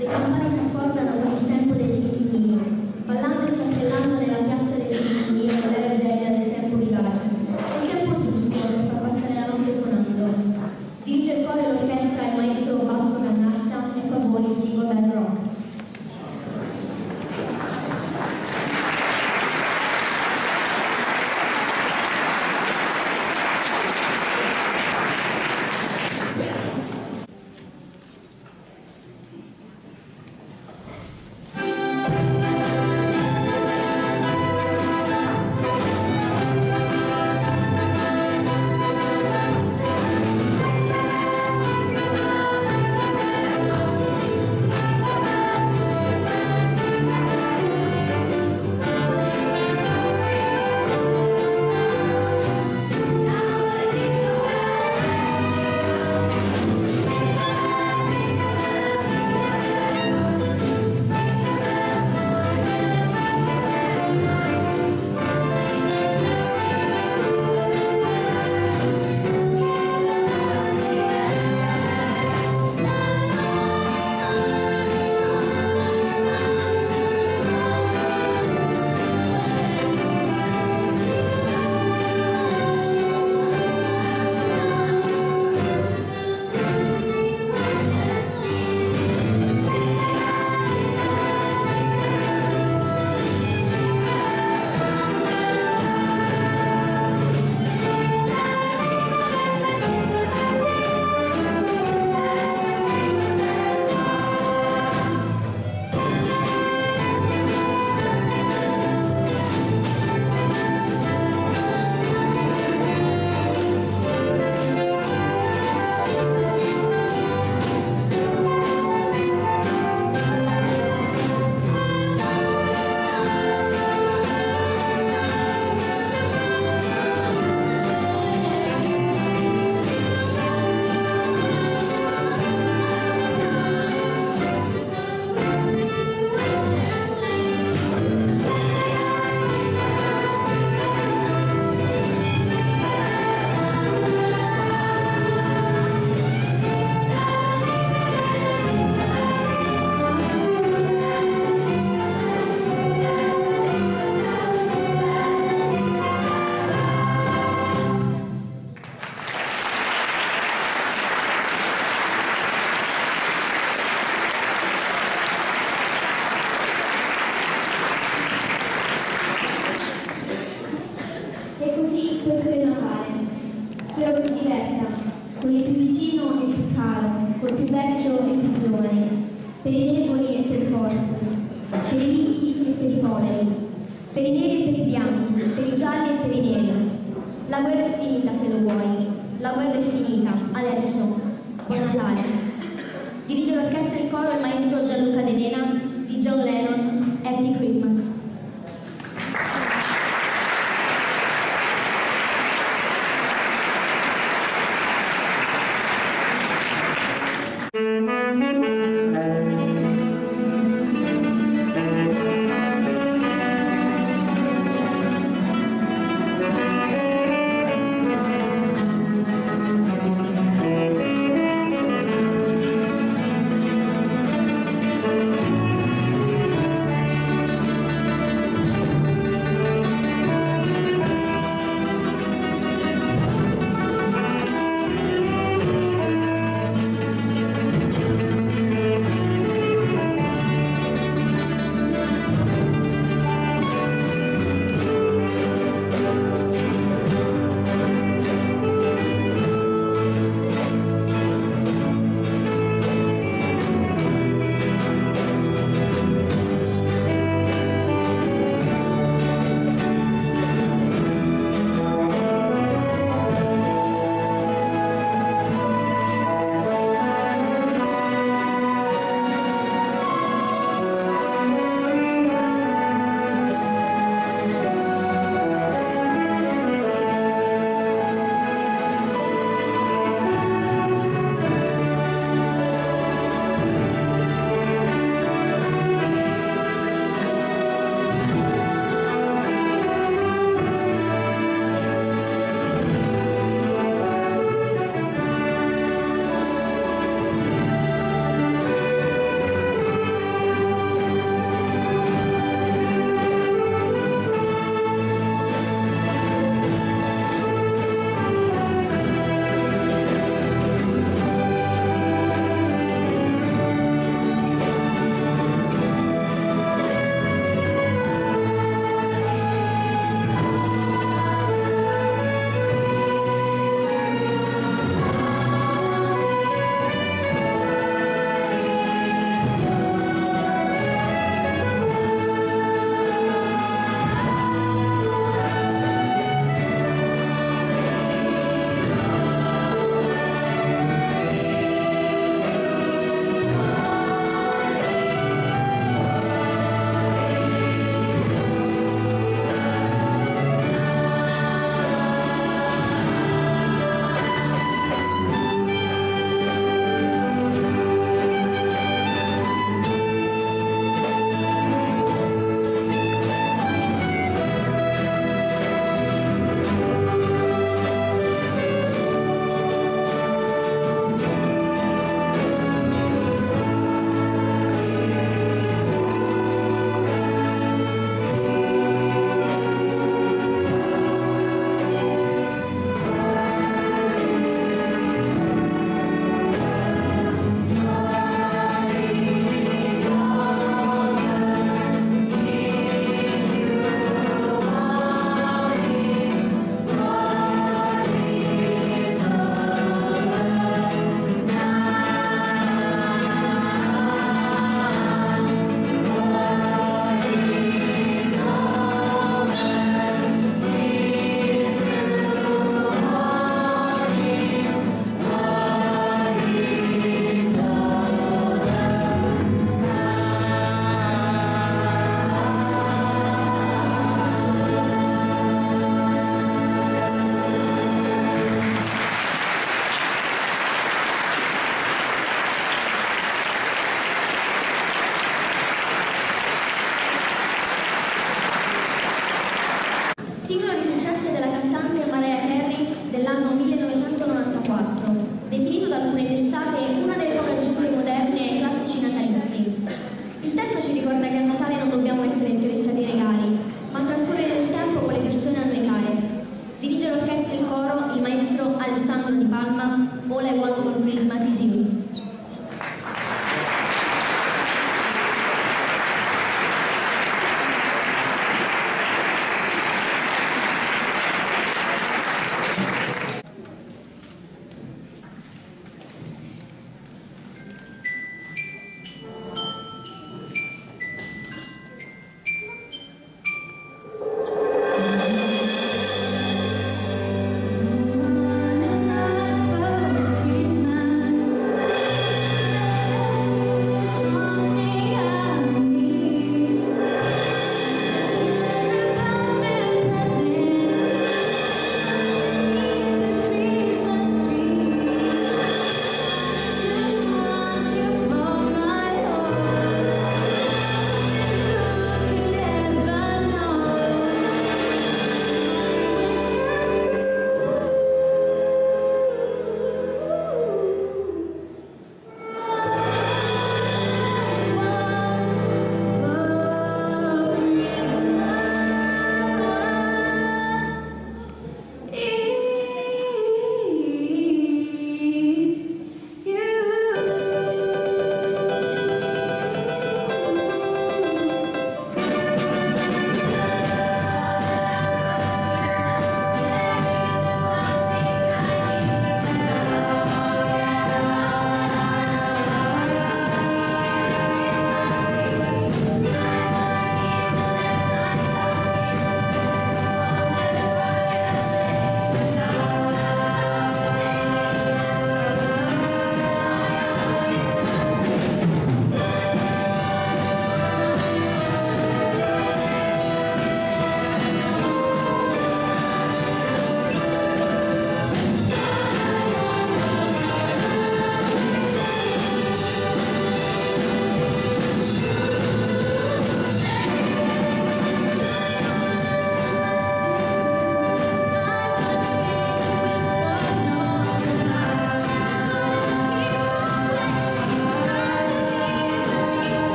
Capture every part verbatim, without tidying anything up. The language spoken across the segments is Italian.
Le campane si accordano con il tempo del ritmino, ballando e saltellando nella piazza del ritmino, l'era gelida del tempo vivace. Il tempo giusto per far passare la notte suonando. Dirige il coro e l'orchestra il maestro Basso Cannassa, ecco a voi il Jingle Bell Rock.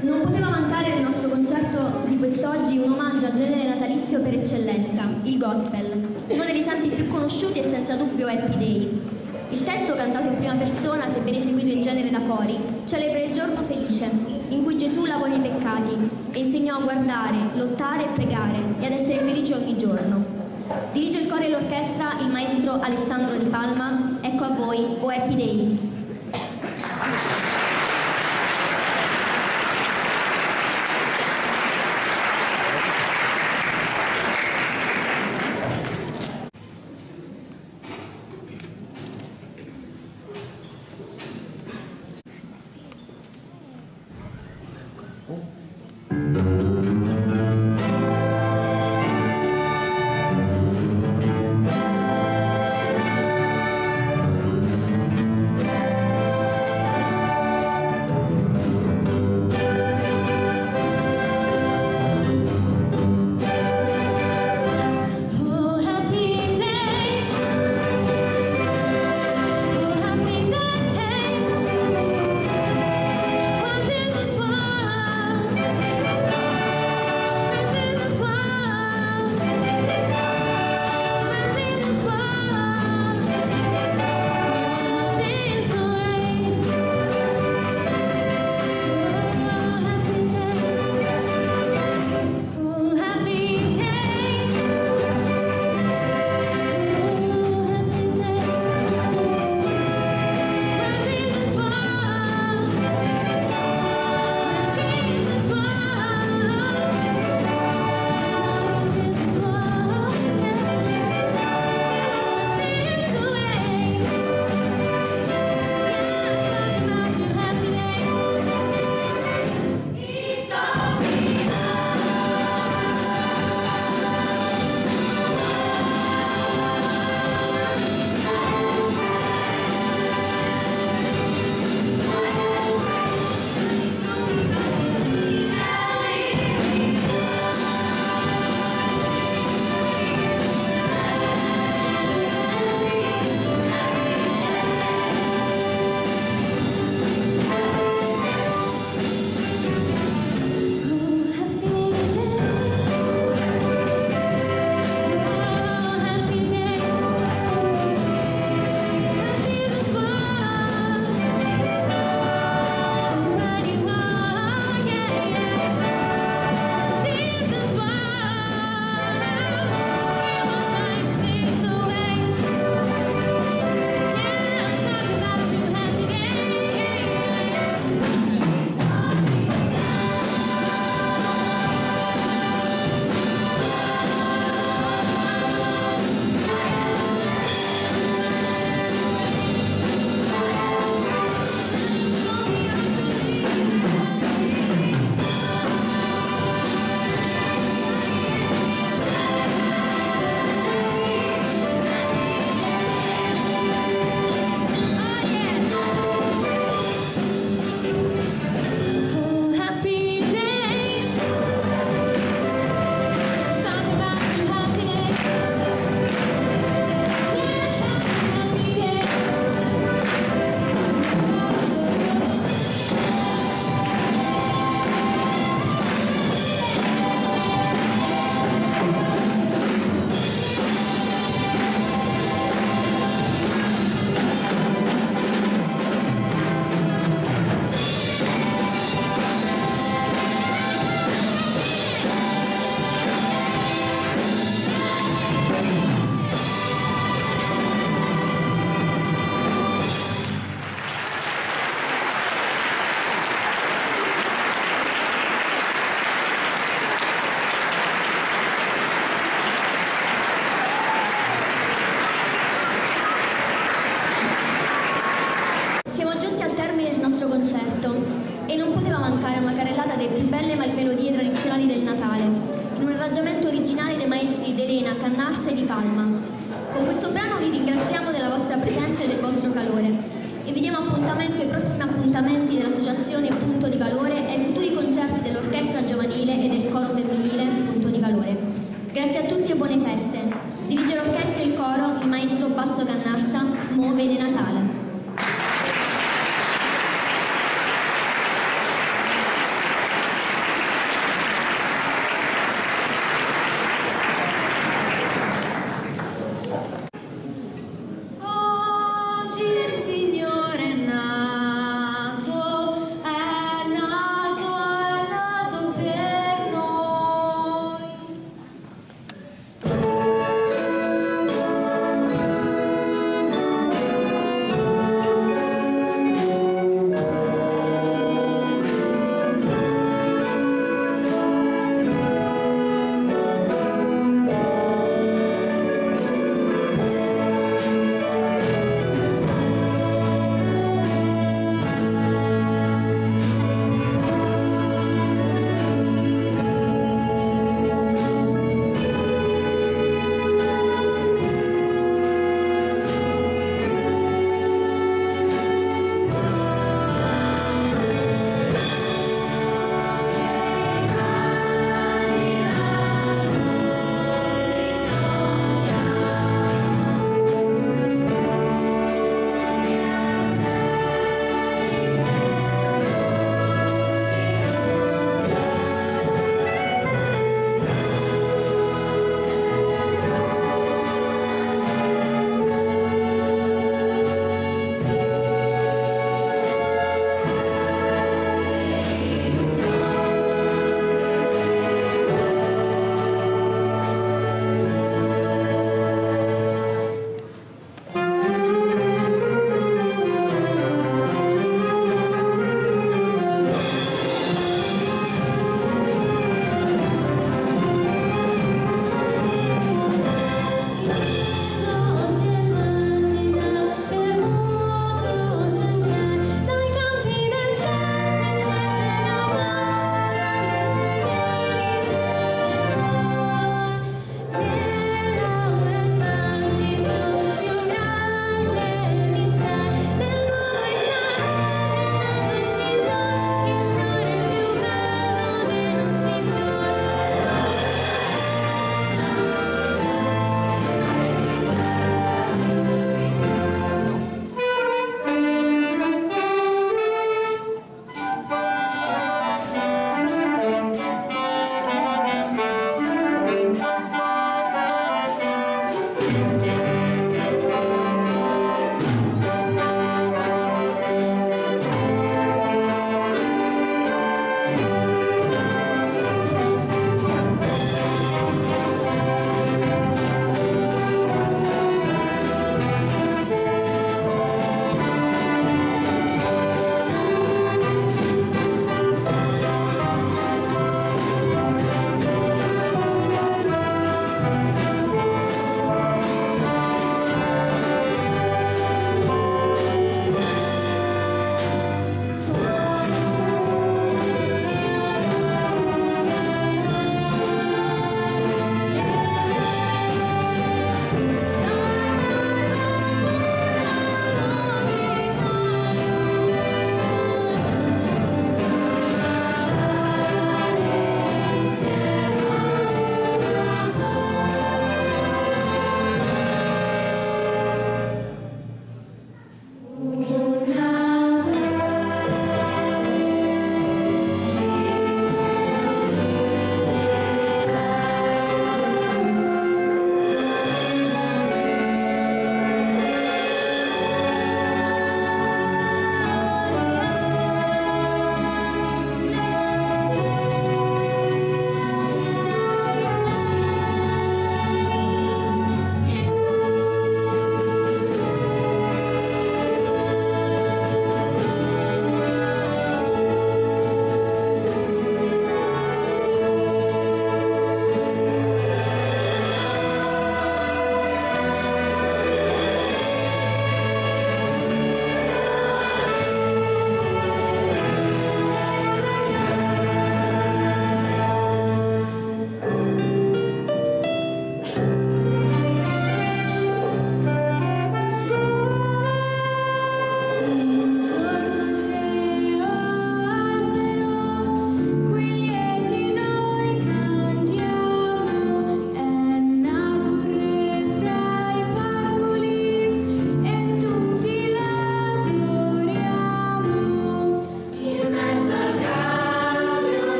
Non poteva mancare nel nostro concerto di quest'oggi un omaggio al genere natalizio per eccellenza, il gospel. Uno degli esempi più conosciuti è senza dubbio Happy Day. Il testo, cantato in prima persona, sebbene eseguito in genere da cori, celebra il giorno felice, in cui Gesù lavò i peccati e insegnò a guardare, lottare e pregare e ad essere felice ogni giorno. Dirige il coro e l'orchestra il maestro Alessandro Di Palma. Ecco a voi O Happy Day. Cannarsa e Di Palma. Con questo brano vi ringraziamo della vostra presenza e del vostro calore e vi diamo appuntamento ai prossimi appuntamenti dell'Associazione Punto di Valore e ai futuri concerti dell'Orchestra Giovanile e del Coro Femminile Punto di Valore. Grazie a tutti e buone feste. Dirige l'orchestra e il coro il maestro Basso Cannarsa. Mo' vede Natale.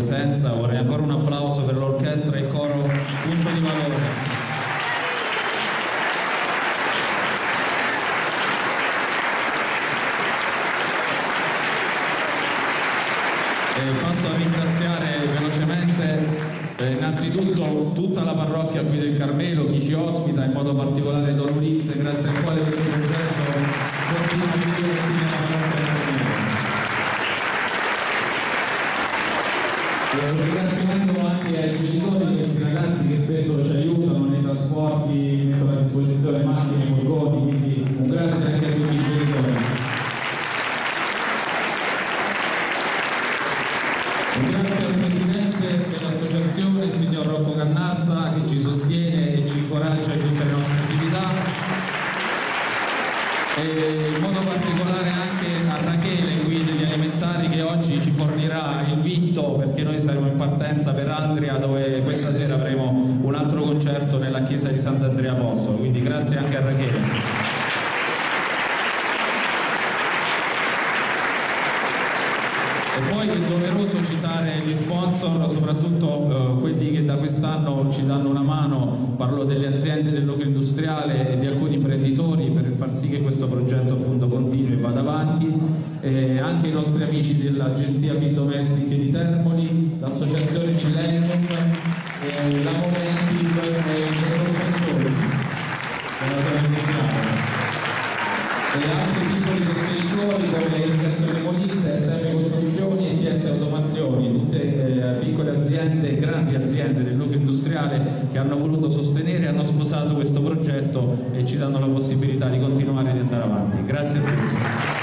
presenza. Vorrei ancora un applauso per l'orchestra e il coro Punto di Valore. Passo a ringraziare velocemente eh, innanzitutto tutta la parrocchia qui del Carmelo, chi ci ospita, in modo particolare Don Ulisse, grazie al quale questo progetto continua a vivere qui nella parrocchia del Carmelo. Un ringraziamento anche ai genitori di questi ragazzi che spesso ci aiutano nei trasporti, mettono a disposizione macchine, furgoni, quindi un grazie anche a tutti i genitori. Grazie al Presidente dell'Associazione, il signor Rocco Cannarsa, che ci sostiene e ci incoraggia in tutte le nostre attività. E in modo particolare anche a Rachele qui degli alimentari, che oggi ci fornirà il vitto, perché noi saremo in partenza per Andria, dove questa sera avremo un altro concerto nella chiesa di Sant'Andrea Apostolo, quindi grazie anche a Rachele. E poi è doveroso citare gli sponsor, soprattutto eh, quelli che da quest'anno ci danno una mano. Parlo delle aziende del nucleo industriale e di alcuni imprenditori, per far sì che questo progetto appunto continui e vada avanti. E anche i nostri amici dell'agenzia Findomestic di Termoli, l'associazione Millennium, eh, la Momentic e le associazioni della zona industriale. E altri piccoli sostenitori come Irrigazione Molise, S M Costruzioni e T S Automazioni, tutte eh, piccole aziende, grandi aziende del nucleo industriale che hanno voluto sostenere, hanno sposato questo progetto e ci danno la possibilità di continuare ad andare avanti. Grazie a tutti.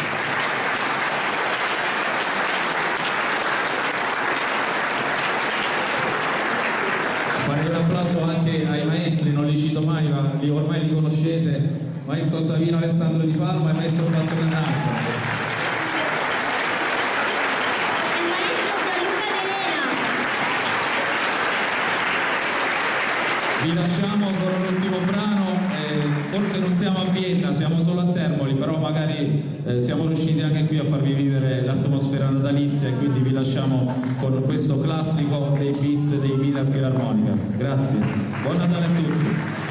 Fare un applauso anche ai maestri, non li cito mai, ma li, ormai li conoscete. Maestro Savino Alessandro Di Palma e maestro Basso Cannarsa. E il maestro Gianluca D'Elena. Vi lasciamo con l'ultimo brano, eh, forse non siamo a Vienna, siamo solo a Termoli, però magari eh, siamo riusciti anche qui a farvi vivere l'atmosfera natalizia, e quindi vi lasciamo con questo classico dei bis dei Wiener Philharmonica. Grazie, buon Natale a tutti.